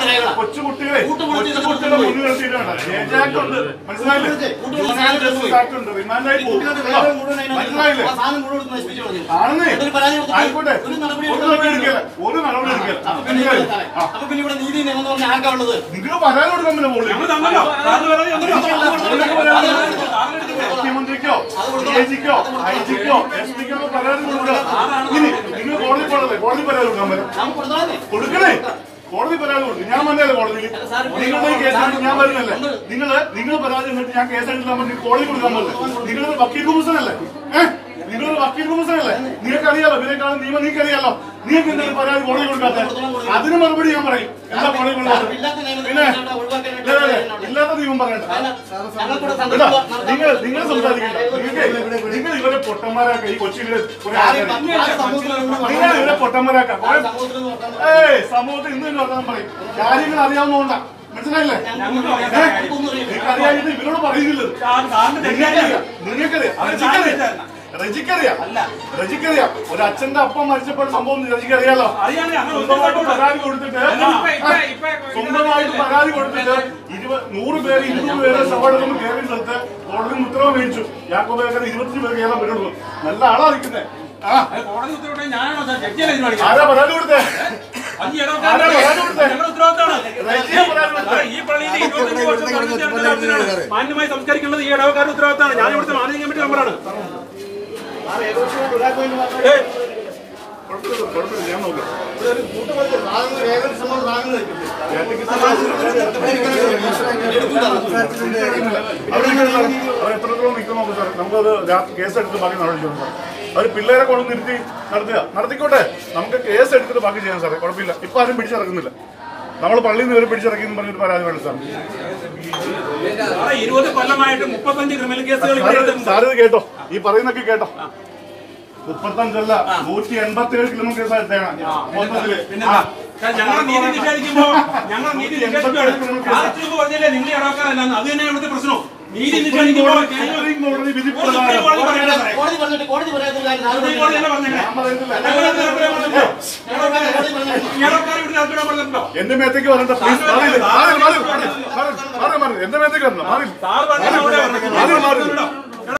കൊച്ചുകുട്ടികളെ മുന്നിൽ നിർത്തിയിട്ടാണ് മനസ്സിലായില്ലേ? റിമാൻഡായി മനസ്സിലായില്ലേ? ആയിക്കോട്ടെ, ഒരു നടപടി എടുക്കില്ല. നിങ്ങൾ പരാതി കൊടുക്കാൻ മുഖ്യമന്ത്രിക്കോ ഡിജിക്കോ ഐജിക്കോ എസ് പിക്കോ പരാതി കൊടുക്കുക. ഇനി നിങ്ങൾ കോടതി പോകണല്ലേ? കോടതി പരാതി കൊടുക്കാൻ പറ്റും. കൊടുക്കണേ, കോടതി പരാതി കൊടുക്കും. ഞാൻ വന്നല്ലേ കോടതിയിൽ? നിങ്ങളുടെ ഈ കേസായിട്ട് ഞാൻ വരുന്നല്ലേ? നിങ്ങൾ പരാതി എന്നിട്ട് ഞാൻ കേസെടുക്കാൻ വേണ്ടി കോടതി കൊടുക്കാൻ പറ്റില്ല. നിങ്ങളൊരു വക്കീൽ കുമ്പസനല്ലേ? നിങ്ങളൊരു വക്കീൽ കുമ്പസനല്ലേ? നിങ്ങൾക്കറിയാലോ, ഇതിനേക്കാളും നിയമം നിങ്ങൾക്കറിയാലോ. നിങ്ങൾക്ക് എന്തെങ്കിലും പരാതി കോടതി കൊടുക്കാത്ത? അതിന് മറുപടി ഞാൻ പറയും. എന്താ കോടതി കൊടുക്കാത്ത? പിന്നെ ഇല്ലാത്ത നിയമം പറയണ്ട. നിങ്ങൾ സംസാരിക്കണ്ട. നിങ്ങൾ ഇവരെ പൊട്ടന്മാരാക്ക. ഈ കൊച്ചിയില് നിങ്ങൾ ഇവരെ പൊട്ടന്മാരാക്ക. സമൂഹത്തിൽ ഇന്ന് തന്നെ വർത്താനം പറയും. കാര്യങ്ങൾ അറിയാവുന്നതുകൊണ്ടാ. മനസ്സിലായില്ലേ? നിങ്ങൾക്കറിയാതെ ഇവരോട് പറയുന്നില്ലത്. നിങ്ങൾക്കറിയാം, റജിക്കറിയാം. ഒരു അച്ഛന്റെ അപ്പം മരിച്ചപ്പോൾ സംഭവം റജിക്കറിയാലോ. സ്വന്തമായിട്ട് പരാതി കൊടുത്തിട്ട് 100 പേര് 200 പേര് സവാടൊന്നും കയറി സ്ഥലത്ത് കോടതി ഉത്തരവ് മേടിച്ചു. യാക്കോബ് 25 പേര് കയറാൻ പറ്റുള്ളൂ. നല്ല ആളാ നിൽക്കുന്നത്. ആരാ പരാതി കൊടുത്തേ? മാന്യമായി സംസ്കരിക്കേണ്ടത് ഈ ഇടവക്കാരുടെ ഉത്തരവാദിത്തമാണ്. ഞാൻ ഇവിടുത്തെ മാനേജിംഗ് കമ്മിറ്റി മെമ്പറാണ്. ഞാൻ നോക്കാം. അവരെത്രത്തോളം നിൽക്കും നോക്കും സാർ. നമുക്കത് കേസെടുത്ത് ബാക്കി നടന്നു സാർ. അവർ പിള്ളേരെ കൊണ്ട് നടത്തിക്കോട്ടെ. നമുക്ക് കേസ് എടുത്തിട്ട് ബാക്കി ചെയ്യാം സാറേ, കുഴപ്പമില്ല. ഇപ്പൊ ആരും പിടിച്ചിറക്കുന്നില്ല. നമ്മൾ പള്ളിയിൽ നിന്ന് ഇവരെ പിടിച്ചിറക്കിയെന്ന് പറഞ്ഞിട്ട് പരാതി വേണം സാർ. 20 കൊല്ലമായിട്ട് 35 ക്രിമിനൽ കേസുകൾ. സാറിത് കേട്ടോ, ഈ പറയുന്നൊക്കെ കേട്ടോ. 35 187 ക്രിമിനൽ കേസായിട്ടാണ് മൊത്തത്തില്. ഞങ്ങൾ നീതി നിഷേധിക്കുമ്പോ പറഞ്ഞല്ലേ നിങ്ങൾ ഇടവക്കാരല്ല. അത് തന്നെ ഇവിടുത്തെ പ്രശ്നം. നീതി നിഷേധിക്കുമ്പോൾ എന്റെ മേത്തേക്ക് വരണ്ട പ്ലീസ്. എന്റെ മേത്തേക്ക് വരണം.